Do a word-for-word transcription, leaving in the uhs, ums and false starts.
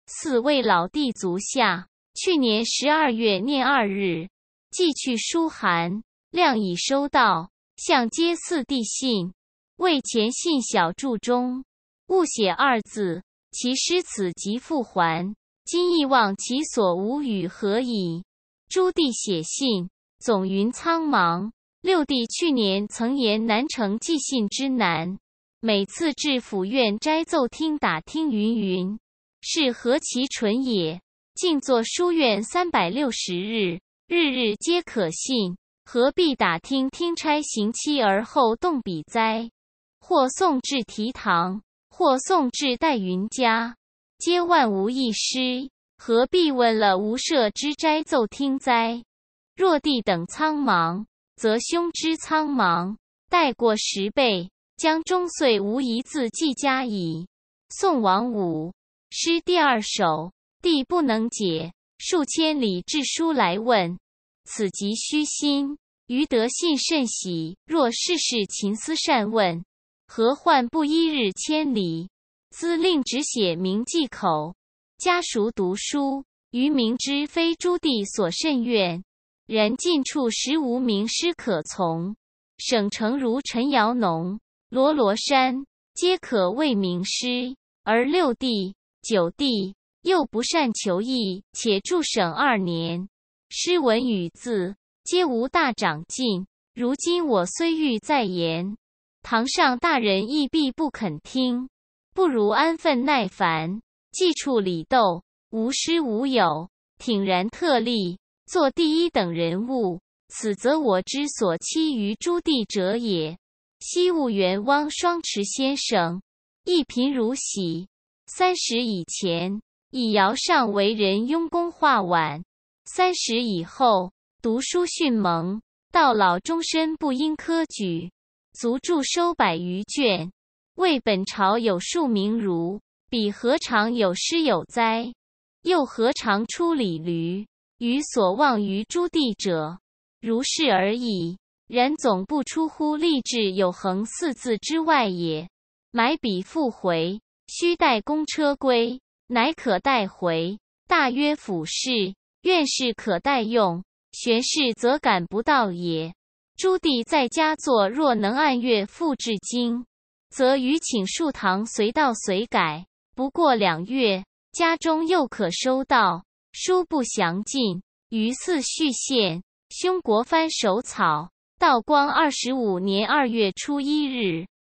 四位老弟足下，去年十二月廿二日，寄去书函，谅已收到，向皆四弟信。为前信小注中误写二字，其失此即复还。今亦望其所无与何矣。诸弟写信，总云苍茫。六弟去年曾言南城寄信之难，每次至府院摘奏厅打听云云，是何其蠢也！静坐书院三百六十日，日日皆可信，何必打听听差行期而后动笔哉？或送至提堂，或送至戴云家，皆万无一失，何必问了无赦之摘奏厅哉？若弟等苍茫，则兄之苍茫，待过十倍，将终岁无一字记加矣。宋王武诗第二首，弟不能解，数千里致书来问，此即虚心。余得信甚喜，若事事勤思善问，何患不一日千里？兹令只写名记口，家熟读书，余明知非诸弟所甚愿，然近处实无名师可从。省城如陈尧农、罗罗山，皆可谓名师，而六弟、九弟又不善求艺，且驻省二年，诗文语字皆无大长进。如今我虽欲再言，堂上大人亦必不肯听，不如安分耐烦，记处理斗，无师无友，挺然特立，做第一等人物。此则我之所期于诸弟者也。西婺源汪双持先生，一贫如洗，三十以前以尧上为人雍功画碗，三十以后读书训蒙，到老终身不因科举，足著收百余卷。为本朝有数名儒，彼何尝有师有哉？又何尝出礼驴？余所望于诸弟者，如是而已。然总不出乎立志有恒四字之外也。买笔复回，须待公车归，乃可带回。大约府事，院士可待用，玄士则赶不到也。诸弟在家作，若能按月复至京，则余请数堂随到随改，不过两月，家中又可收到。书不详尽，余似续献。兄国藩手草，道光二十五年二月初一日。